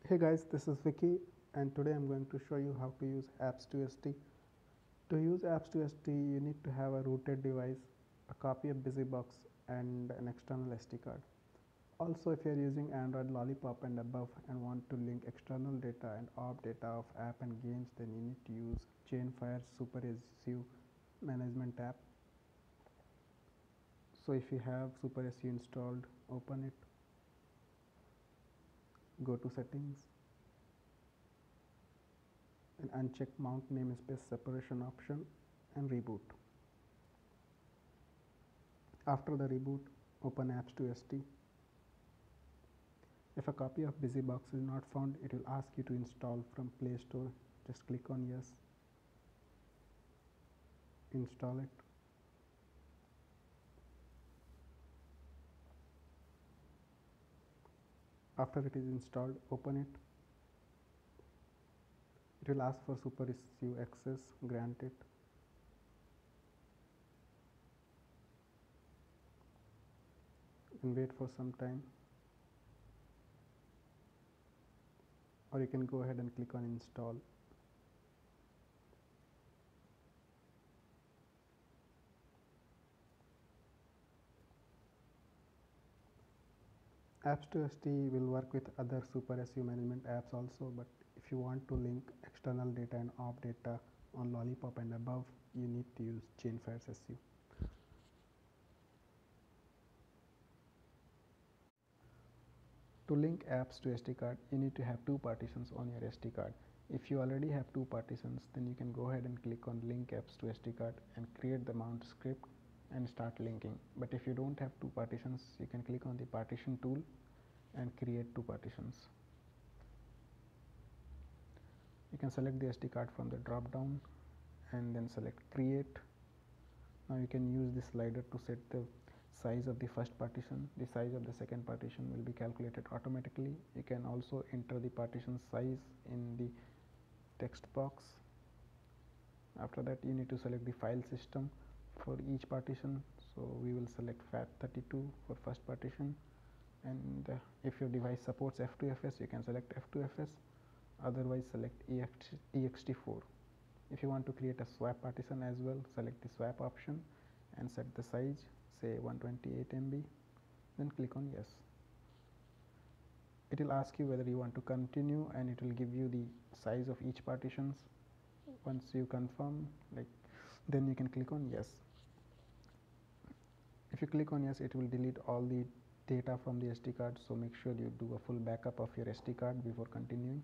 Hey guys, this is Vicky and today I'm going to show you how to use Apps2SD. To use Apps2SD, you need to have a rooted device, a copy of BusyBox and an external SD card. Also, if you're using Android Lollipop and above and want to link external data and op data of app and games, then you need to use Chainfire's Super SU management app. So if you have Super SU installed, open it, go to settings, and uncheck mount namespace separation option and reboot. After the reboot, open Apps2SD. If a copy of BusyBox is not found, it will ask you to install from Play Store. Just click on yes, install it. After it is installed, open it. It will ask for Super SU access, grant it. And wait for some time. Or you can go ahead and click on install. Apps2SD will work with other Super SU management apps also, but if you want to link external data and op data on Lollipop and above, you need to use Chainfire's SU. To link apps to SD card, you need to have two partitions on your SD card. If you already have two partitions, then you can go ahead and click on link apps to SD card and create the mount script and start linking. But if you don't have two partitions, you can click on the partition tool and create two partitions. You can select the SD card from the drop down and then select create. Now you can use this slider to set the size of the first partition. The size of the second partition will be calculated automatically. You can also enter the partition size in the text box. After that, you need to select the file system for each partition. So we will select FAT32 for first partition, and if your device supports F2FS, you can select F2FS, otherwise select ext4. If you want to create a swap partition as well, select the swap option and set the size, say 128 MB, then click on yes. It will ask you whether you want to continue, and it will give you the size of each partitions. Once you confirm, then you can click on yes. If you click on yes, it will delete all the data from the SD card, so make sure you do a full backup of your SD card before continuing.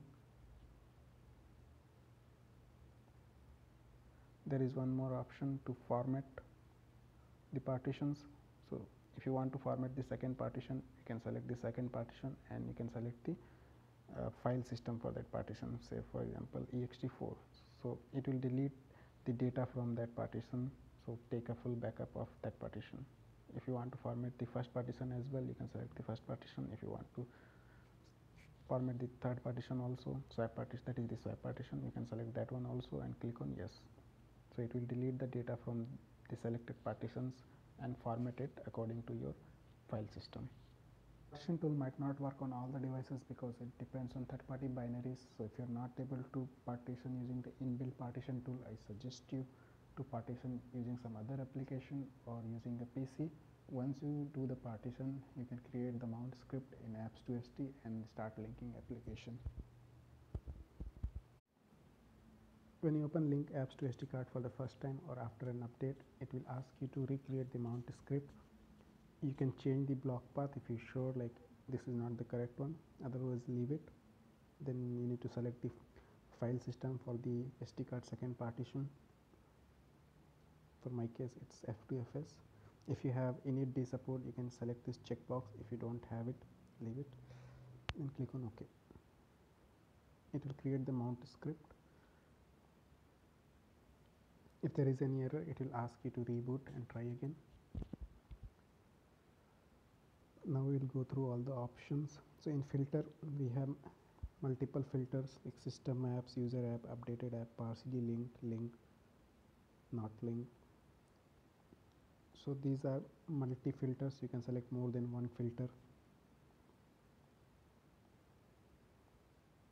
There is one more option to format the partitions. So if you want to format the second partition, you can select the second partition and you can select the file system for that partition, say for example ext4. So it will delete the data from that partition, so take a full backup of that partition. If you want to format the first partition as well, you can select the first partition. If you want to format the third partition also, swap partition, that is the swap partition, you can select that one also and click on yes. So it will delete the data from the selected partitions and format it according to your file system. Partition tool might not work on all the devices because it depends on third-party binaries. So if you're not able to partition using the inbuilt partition tool, I suggest you to partition using some other application or using a PC. Once you do the partition, you can create the mount script in Apps2SD and start linking application. When you open link apps to SD card for the first time or after an update, it will ask you to recreate the mount script. You can change the block path if you're sure like this is not the correct one, otherwise leave it. Then you need to select the file system for the SD card second partition. For my case, it's F2FS. If you have init support, you can select this checkbox. If you don't have it, leave it and click on OK. It will create the mount script. If there is any error, it will ask you to reboot and try again. Now we will go through all the options. So in filter, we have multiple filters like system apps, user app, updated app, partially linked, linked, not linked. So these are multi filters. You can select more than one filter.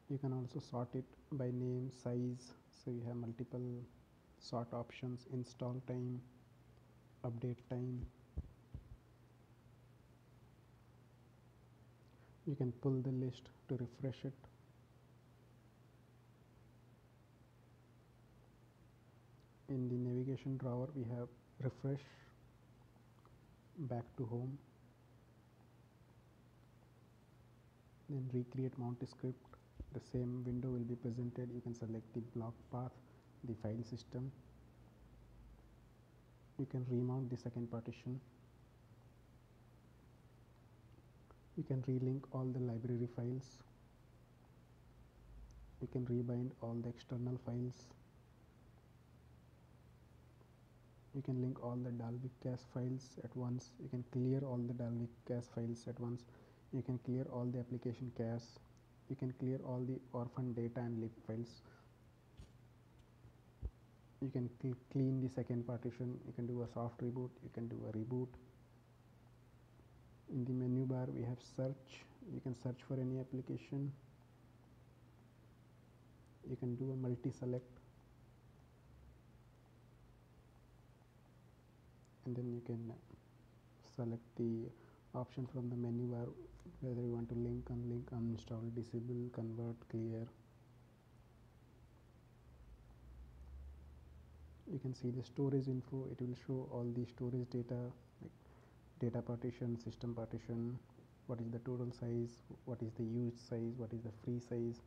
You can also sort it by name, size, so you have multiple sort options: install time, update time. You can pull the list to refresh it. In the navigation drawer we have refresh, back to home, then recreate mount script. The same window will be presented. You can select the block path, the file system. You can remount the second partition. You can relink all the library files. You can rebind all the external files. You can link all the Dalvik cache files at once. You can clear all the Dalvik cache files at once. You can clear all the application cache. You can clear all the orphan data and lib files. You can clean the second partition. You can do a soft reboot. You can do a reboot. In the menu bar we have search. You can search for any application. You can do a multi-select, and then you can select the option from the menu bar, whether you want to link, unlink, uninstall, disable, convert, clear. You can see the storage info. It will show all the storage data, like data partition, system partition, what is the total size, what is the used size, what is the free size.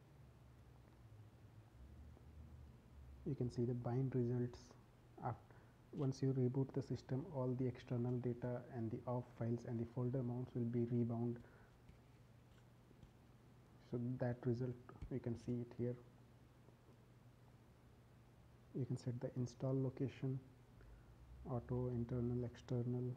You can see the bind results. Once you reboot the system, all the external data and the off files and the folder mounts will be rebound. So that result, you can see it here. You can set the install location, auto, internal, external.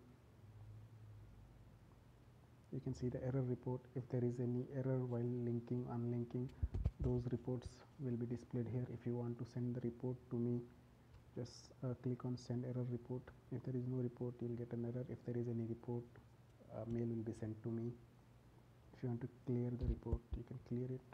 You can see the error report. If there is any error while linking, unlinking, those reports will be displayed here. If you want to send the report to me, just click on send error report. If there is no report, you'll get an error. If there is any report, mail will be sent to me. If you want to clear the report, you can clear it.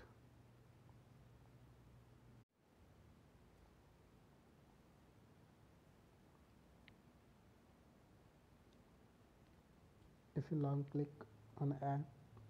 If you long click on an app,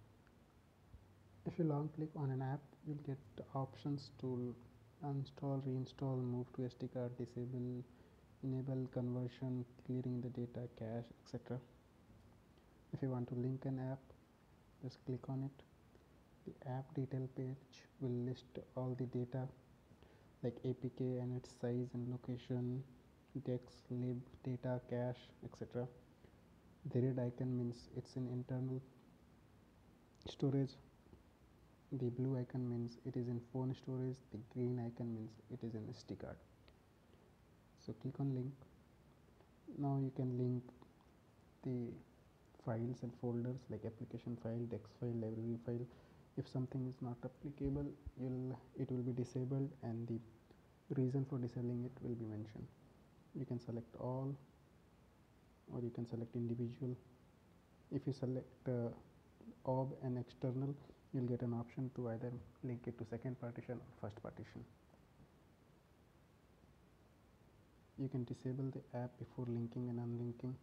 you'll get options to uninstall, reinstall, move to SD card, disable, enable conversion, clearing the data, cache, etc. If you want to link an app, just click on it. The app detail page will list all the data like APK and its size and location, dex, lib, data, cache, etc. The red icon means it's in internal storage. The blue icon means it is in phone storage. The green icon means it is in SD card. So click on link. Now you can link the files and folders like application file, dex file, library file. If something is not applicable, it will be disabled, and the reason for disabling it will be mentioned. You can select all, or you can select individual. If you select OB and external, you'll get an option to either link it to second partition or first partition. You can disable the app before linking and unlinking.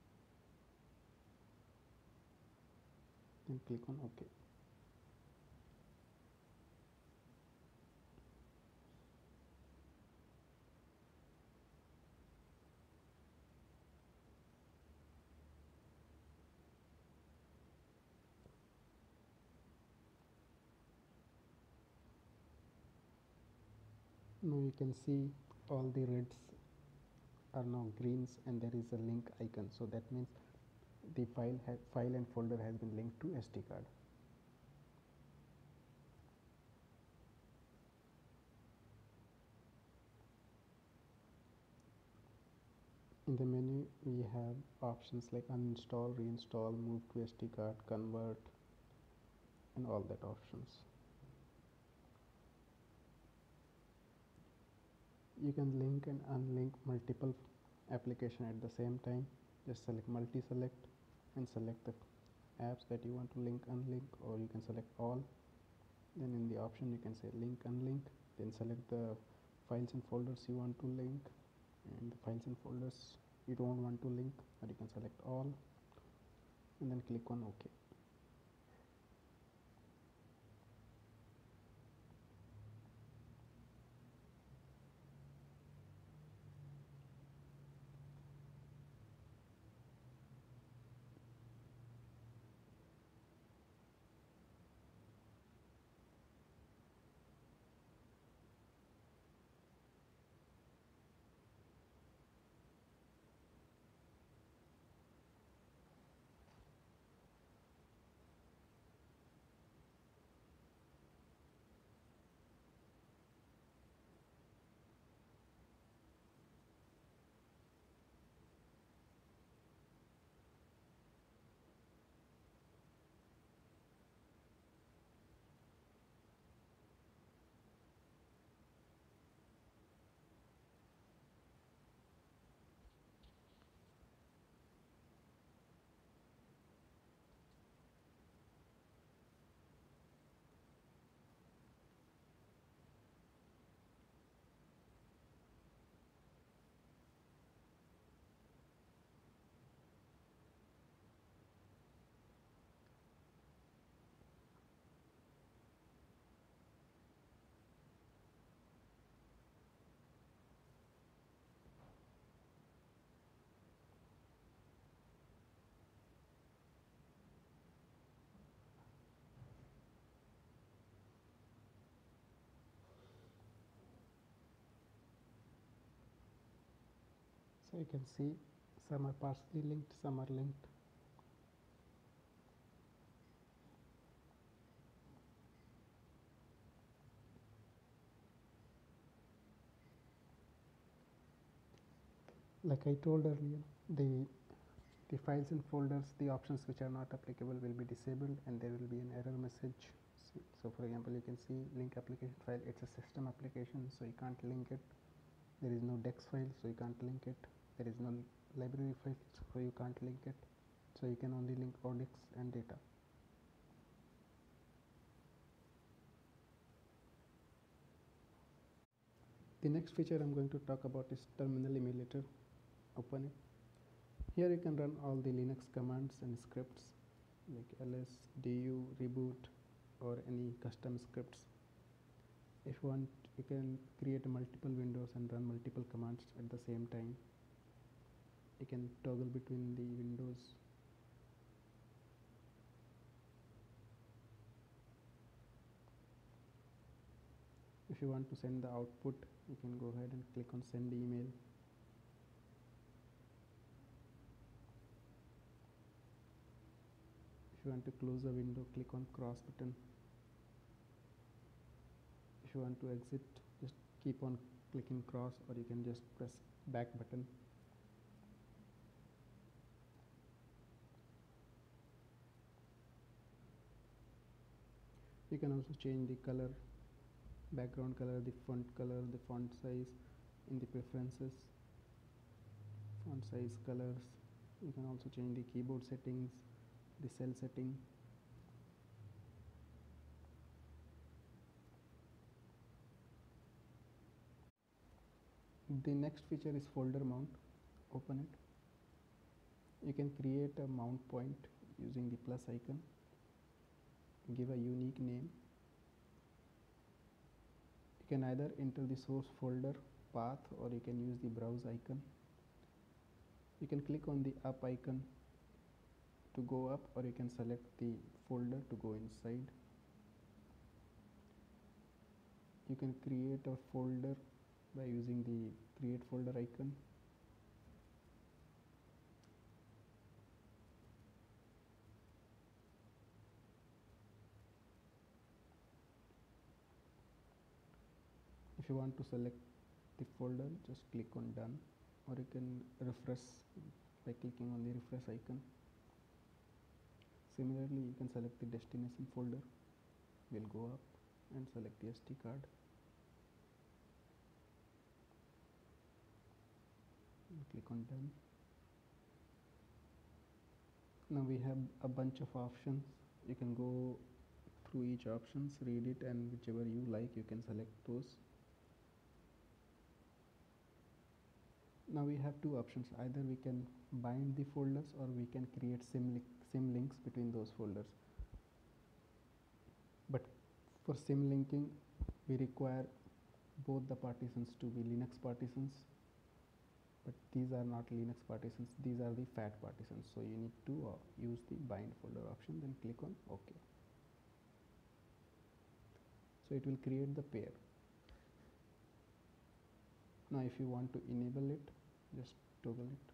Then click on OK. Now you can see all the reds are now greens and there is a link icon. So that means the file and folder has been linked to SD card. In the menu we have options like uninstall, reinstall, move to SD card, convert, and all that options. You can link and unlink multiple applications at the same time. Just select multi-select and select the apps that you want to link, unlink, or you can select all. Then in the option you can say link unlink, then select the files and folders you want to link, and the files and folders you don't want to link, or you can select all and then click on OK. So you can see some are partially linked, some are linked. Like I told earlier, the files and folders, the options which are not applicable will be disabled, and there will be an error message. So for example, you can see link application file, it's a system application, so you can't link it. There is no dex file, so you can't link it. There is no library file, so you can't link it. So you can only link ODEX and data. The next feature I'm going to talk about is terminal emulator. Open it. Here you can run all the Linux commands and scripts like ls, du, reboot, or any custom scripts. If you want, you can create multiple windows and run multiple commands at the same time. You can toggle between the windows. If you want to send the output, you can go ahead and click on send email. If you want to close a window, click on cross button. If you want to exit, just keep on clicking cross, or you can just press back button. You can also change the color, background color, the font size in the preferences, font size, colors. You can also change the keyboard settings, the cell setting. The next feature is folder mount. Open it. You can create a mount point using the plus icon. Give a unique name. You can either enter the source folder path, or you can use the browse icon. You can click on the up icon to go up, or you can select the folder to go inside. You can create a folder by using the create folder icon. If you want to select the folder, just click on done, or you can refresh by clicking on the refresh icon. Similarly, you can select the destination folder. We'll go up and select the SD card. And click on done. Now we have a bunch of options. You can go through each options, read it, and whichever you like you can select those. Now we have two options: either we can bind the folders or we can create sim links between those folders. But for sim linking we require both the partitions to be Linux partitions, but these are not Linux partitions, these are the FAT partitions, so you need to use the bind folder option, then click on OK. So it will create the pair. Now if you want to enable it, just toggle it.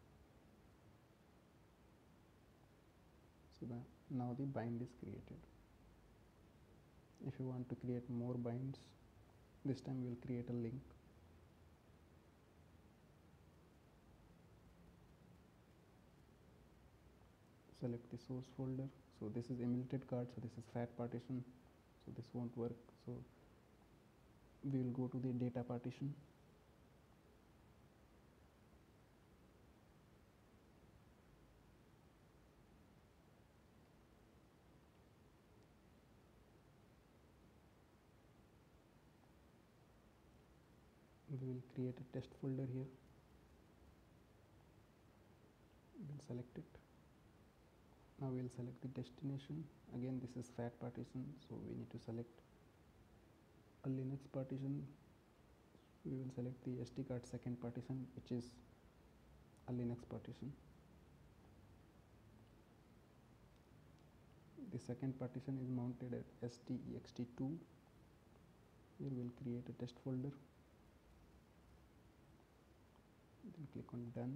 So now the bind is created. If you want to create more binds, this time we will create a link. Select the source folder. So this is emulated card, so this is FAT partition, so this won't work. So we will go to the data partition. We will create a test folder here. We'll select it. Now we'll select the destination. Again, this is FAT partition, so we need to select a Linux partition. We will select the SD card second partition, which is a Linux partition. The second partition is mounted at STEXT2. Here we'll create a test folder. Then click on done.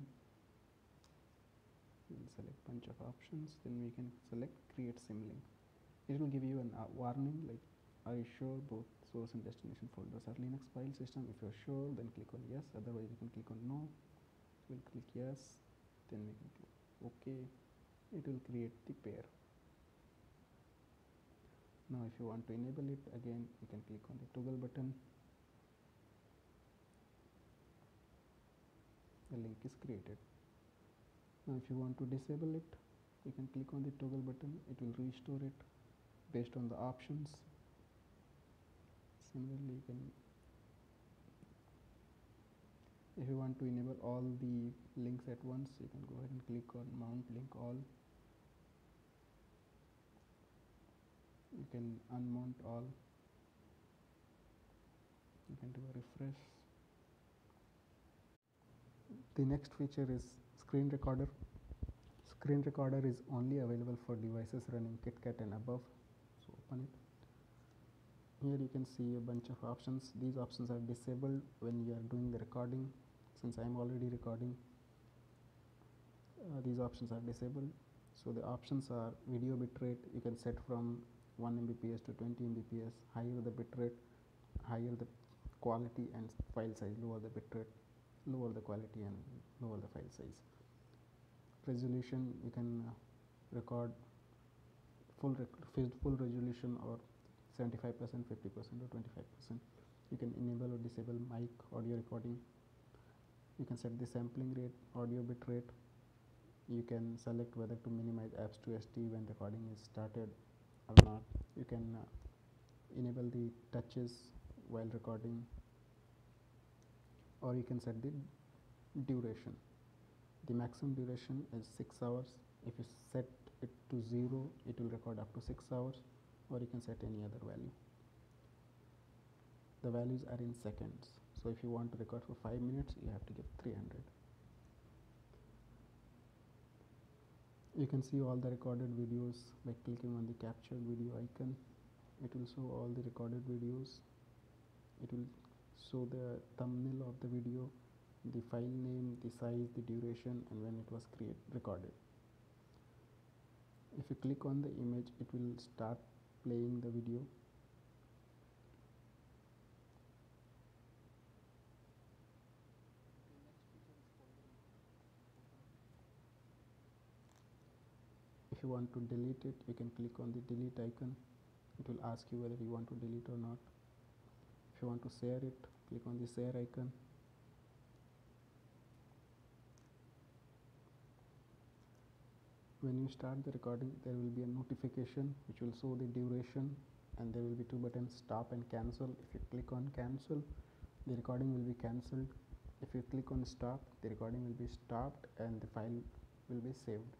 We'll select bunch of options, then we can select create symlink. It will give you a warning like, are you sure both source and destination folders are Linux file system? If you're sure, then click on yes, otherwise you can click on no. We'll click yes, then we can click OK. It will create the pair. Now if you want to enable it, again you can click on the toggle button. The link is created. Now if you want to disable it, you can click on the toggle button. It will restore it based on the options. Similarly, you can, if you want to enable all the links at once, you can go ahead and click on mount link all. You can unmount all. You can do a refresh. The next feature is screen recorder. Screen recorder is only available for devices running KitKat and above. So open it. Here you can see a bunch of options. These options are disabled when you are doing the recording. Since I am already recording, these options are disabled. So the options are video bitrate. You can set from 1 Mbps to 20 Mbps. Higher the bitrate, higher the quality, and file size. Lower the bitrate, lower the quality, and lower the file size. Resolution, you can record full resolution or 75%, 50%, or 25%. You can enable or disable mic audio recording. You can set the sampling rate, audio bit rate. You can select whether to minimize Apps2SD when recording is started or not. You can enable the touches while recording, or you can set the duration. The maximum duration is 6 hours. If you set it to 0, it will record up to 6 hours, or you can set any other value. The values are in seconds. So if you want to record for 5 minutes, you have to give 300. You can see all the recorded videos by clicking on the captured video icon. It will show all the recorded videos. It will show the thumbnail of the video, the file name, the size, the duration, and when it was recorded. If you click on the image, it will start playing the video. If you want to delete it, you can click on the delete icon. It will ask you whether you want to delete or not. If you want to share it, click on the share icon. When you start the recording, there will be a notification which will show the duration, and there will be two buttons, stop and cancel. If you click on cancel, the recording will be cancelled. If you click on stop, the recording will be stopped and the file will be saved.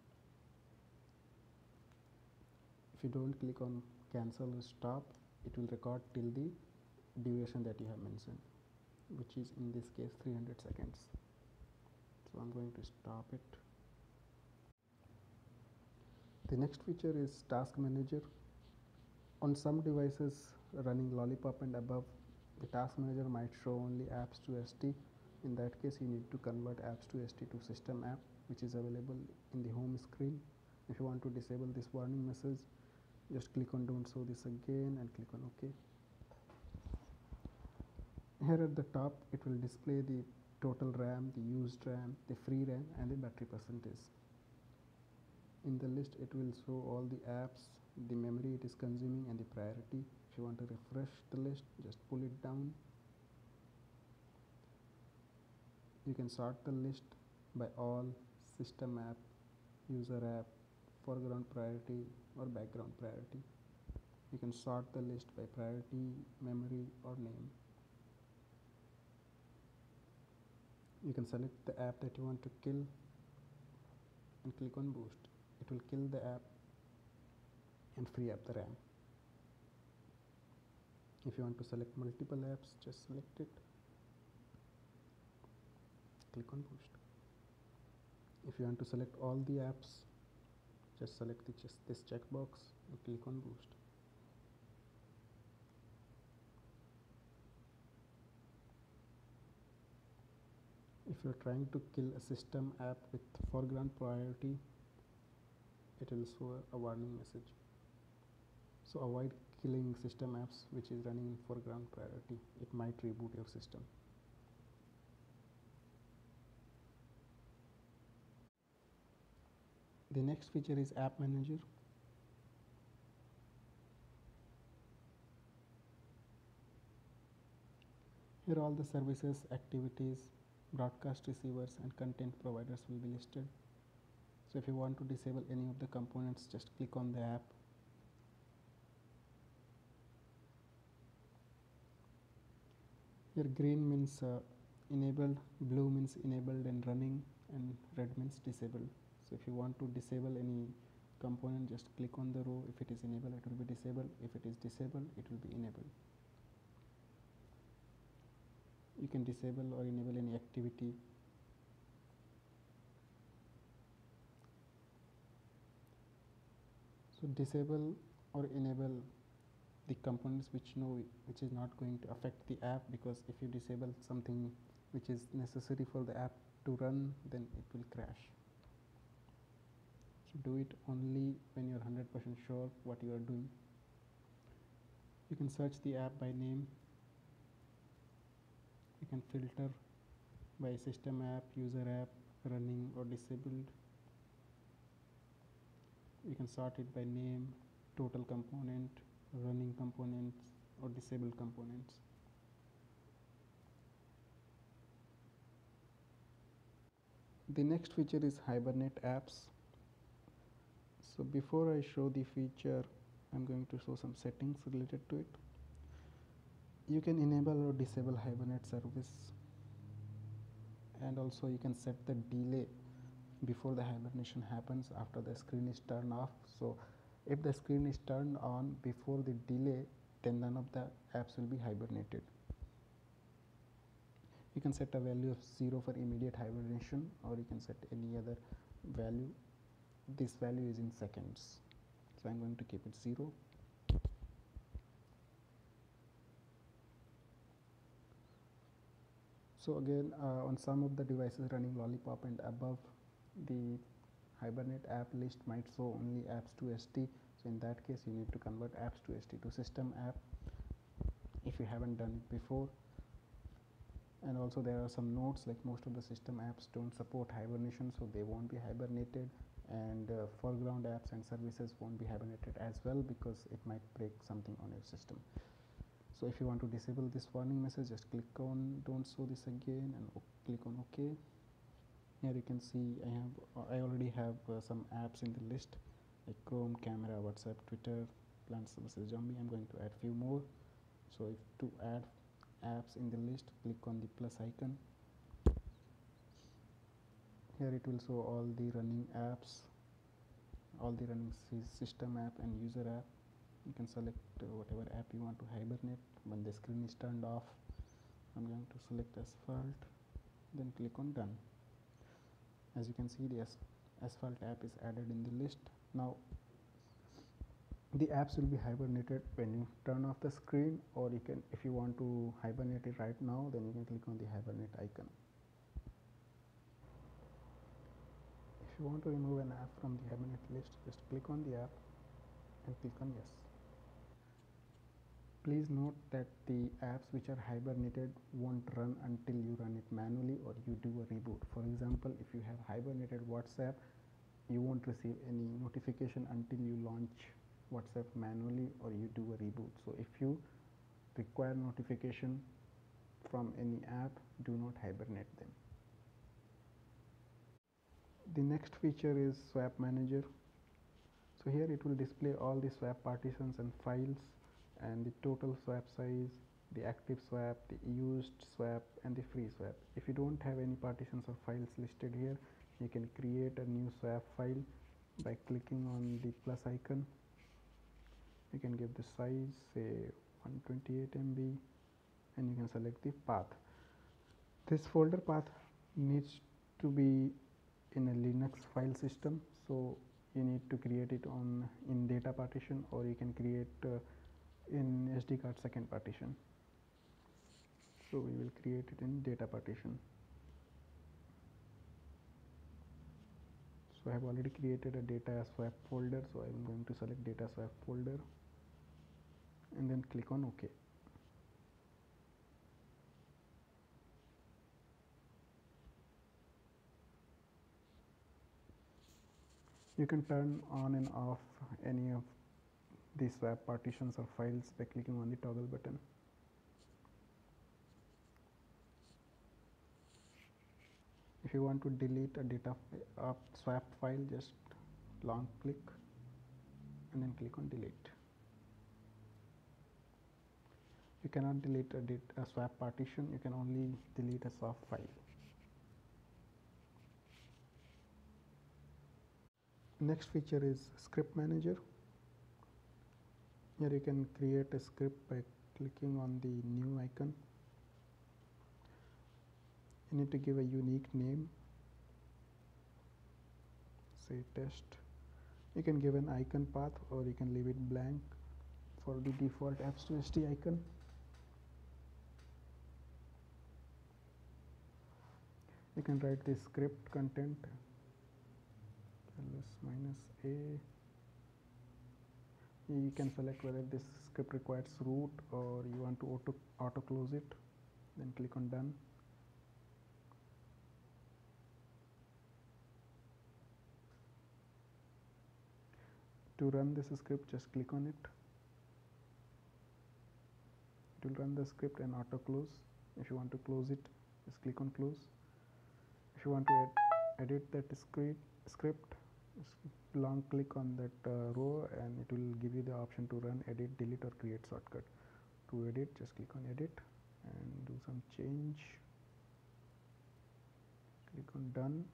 If you don't click on cancel or stop, it will record till the duration that you have mentioned, which is in this case 300 seconds. So I'm going to stop it. The next feature is task manager. On some devices running Lollipop and above, the task manager might show only Apps2SD. In that case, you need to convert Apps2SD to system app, which is available in the home screen. If you want to disable this warning message, just click on don't show this again and click on OK. Here at the top, it will display the total RAM, the used RAM, the free RAM, and the battery percentage. In the list, it will show all the apps, the memory it is consuming, and the priority. If you want to refresh the list, just pull it down. You can sort the list by all, system app, user app, foreground priority, or background priority. You can sort the list by priority, memory, or name. You can select the app that you want to kill and click on boost. It will kill the app and free up the RAM. If you want to select multiple apps, just select it, click on boost. If you want to select all the apps, just select this checkbox and click on boost. If you're trying to kill a system app with foreground priority, it will show a warning message. So avoid killing system apps which is running in foreground priority. It might reboot your system. The next feature is App Manager. Here all the services, activities, broadcast receivers, and content providers will be listed. So if you want to disable any of the components, just click on the app. Here green means enabled, blue means enabled and running, and red means disabled. So if you want to disable any component, just click on the row. If it is enabled, it will be disabled. If it is disabled, it will be enabled. You can disable or enable any activity. So disable or enable the components which is not going to affect the app, because if you disable something which is necessary for the app to run, then it will crash. So do it only when you're 100% sure what you are doing. You can search the app by name. You can filter by system app, user app, running or disabled. You can sort it by name, total component, running components, or disabled components. The next feature is Hibernate apps. So before I show the feature, I'm going to show some settings related to it. You can enable or disable Hibernate service, and also you can set the delay before the hibernation happens after the screen is turned off. So if the screen is turned on before the delay, then none of the apps will be hibernated. You can set a value of 0 for immediate hibernation, or you can set any other value. This value is in seconds, so I'm going to keep it 0. So again, on some of the devices running Lollipop and above, the Hibernate app list might show only Apps2SD. So in that case, you need to convert Apps2SD to system app if you haven't done it before. And also there are some notes, like most of the system apps don't support hibernation, so they won't be hibernated, and foreground apps and services won't be hibernated as well, because it might break something on your system. So if you want to disable this warning message, just click on don't show this again and click on OK. Here you can see I already have some apps in the list like Chrome, Camera, WhatsApp, Twitter, Plants vs Zombie. I'm going to add few more. So if to add apps in the list, click on the plus icon. Here it will show all the running apps, all the running system app and user app. You can select whatever app you want to hibernate when the screen is turned off. I'm going to select Asphalt, then click on done. As you can see, the Asphalt app is added in the list. Now the apps will be hibernated when you turn off the screen, or you can, if you want to hibernate it right now, then you can click on the hibernate icon. If you want to remove an app from the hibernate list, just click on the app and click on yes. Please note that the apps which are hibernated won't run until you run it manually or you do a reboot. For example, if you have hibernated WhatsApp, you won't receive any notification until you launch WhatsApp manually or you do a reboot. So if you require notification from any app, do not hibernate them. The next feature is Swap Manager. So here it will display all the swap partitions and files and the total swap size, the active swap, the used swap and the free swap. If you don't have any partitions or files listed here, you can create a new swap file by clicking on the plus icon. You can give the size, say 128 MB, and you can select the path. This folder path needs to be in a Linux file system, so you need to create it in data partition, or you can create in SD card second partition. So we will create it in data partition. So I have already created a data swap folder, so I am going to select data swap folder and then click on OK. You can turn on and off any of these swap partitions or files by clicking on the toggle button. If you want to delete a data swap file, just long click and then click on delete. You cannot delete a swap partition, you can only delete a swap file. Next feature is Script Manager. Here you can create a script by clicking on the new icon. You need to give a unique name, say test. You can give an icon path or you can leave it blank for the default Apps2SD icon. You can write the script content -a. You can select whether this script requires root or you want to auto close it, then click on done. To run this script, just click on it. It will run the script and auto close. If you want to close it, just click on close. If you want to edit that script, just long click on that row and it will give you the option to run, edit, delete or create shortcut. To edit, just click on edit and do some change. Click on done.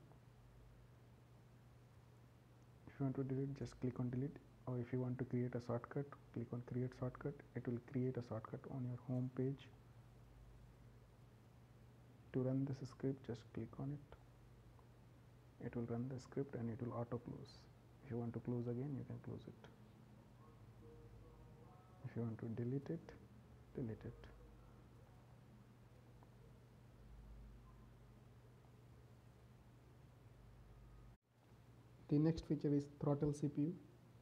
If you want to delete, just click on delete, or if you want to create a shortcut, click on create shortcut. It will create a shortcut on your home page. To run this script, just click on it. It will run the script and it will auto close. If you want to close again, you can close it. If you want to delete it, delete it. The next feature is throttle CPU.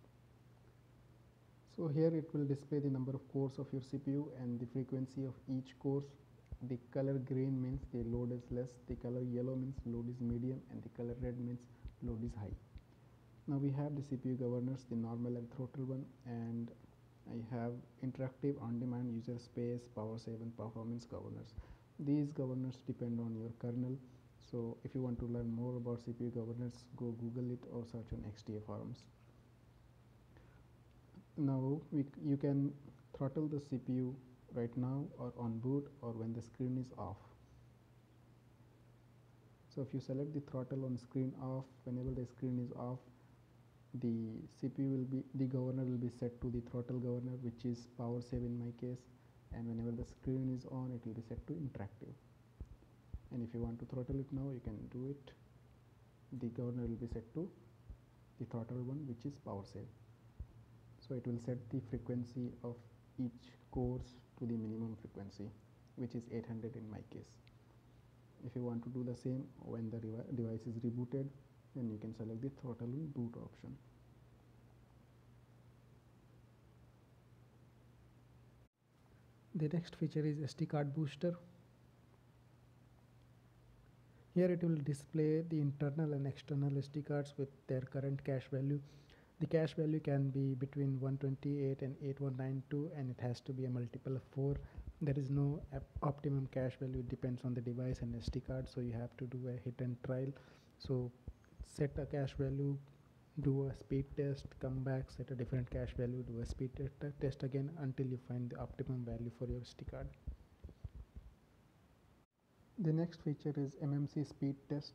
So here it will display the number of cores of your CPU and the frequency of each core. The color green means the load is less, the color yellow means load is medium, and the color red means load is high. Now we have the CPU governors, the normal and throttle one, and I have interactive, on-demand, user space, power save and performance governors. These governors depend on your kernel. So if you want to learn more about CPU governance, go Google it or search on XDA forums. Now you can throttle the CPU right now or on boot or when the screen is off. So if you select the throttle on screen off, whenever the screen is off, the governor will be set to the throttle governor, which is power save in my case, and whenever the screen is on, it will be set to interactive. And if you want to throttle it now, you can do it. The governor will be set to the throttle one, which is power save. So it will set the frequency of each course to the minimum frequency, which is 800 in my case. If you want to do the same when the device is rebooted, then you can select the throttle and boot option. The next feature is SD card booster. Here it will display the internal and external SD cards with their current cache value. The cache value can be between 128 and 8192, and it has to be a multiple of 4. There is no optimum cache value. It depends on the device and SD card, so you have to do a hit and trial. So set a cache value, do a speed test, come back, set a different cache value, do a speed test again until you find the optimum value for your SD card. The next feature is MMC speed test.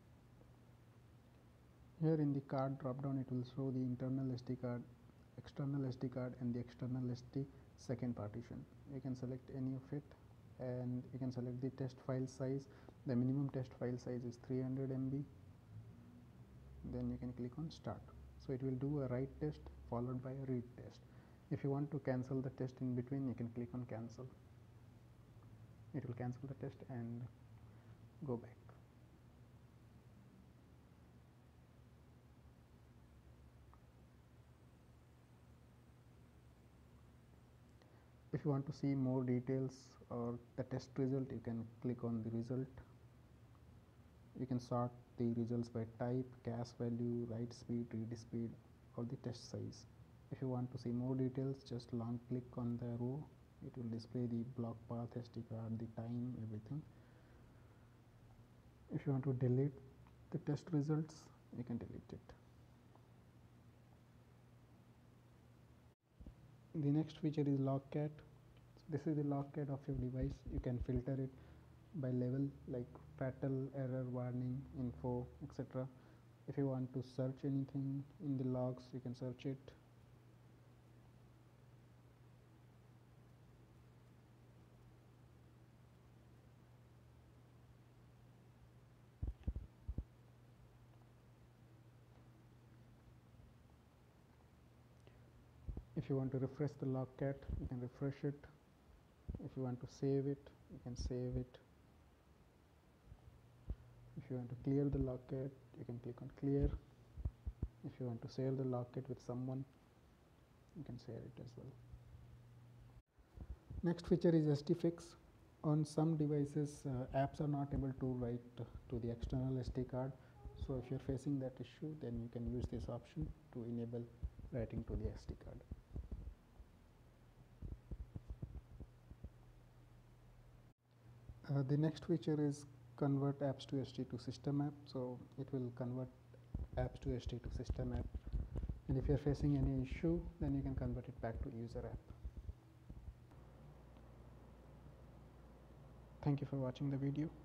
Here in the card drop down, it will show the internal SD card, external SD card, and the external SD second partition. You can select any of it, and you can select the test file size. The minimum test file size is 300 MB. Then you can click on start. So it will do a write test followed by a read test. If you want to cancel the test in between, you can click on cancel. It will cancel the test and go back. If you want to see more details or the test result, you can click on the result. You can sort the results by type, cache value, write speed, read speed, or the test size. If you want to see more details, just long click on the row. It will display the block path, SD card, the time, everything. If you want to delete the test results, you can delete it. The next feature is logcat. This is the logcat of your device. You can filter it by level, like fatal, error, warning, info, etc. If you want to search anything in the logs, you can search it. If you want to refresh the logcat, you can refresh it. If you want to save it, you can save it. If you want to clear the logcat, you can click on clear. If you want to share the logcat with someone, you can share it as well. Next feature is SD fix. On some devices, apps are not able to write to the external SD card. So if you're facing that issue, then you can use this option to enable writing to the SD card. The next feature is convert Apps2SD to system app. So it will convert Apps2SD to system app. And if you're facing any issue, then you can convert it back to user app. Thank you for watching the video.